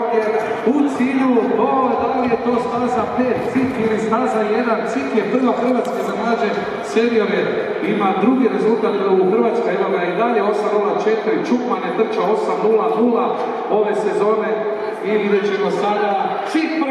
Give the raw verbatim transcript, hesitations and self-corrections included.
ovdje u cilju, o, da li je to staza pet, Cik ili staza jedan, Cik je prva Hrvatske za mlađe seniore, ima drugi rezultat u Hrvatskoj, evo ga i dalje, osam nula četiri, Čukman je trčao osam nula nula ove sezone i vidjet ćemo sada Cik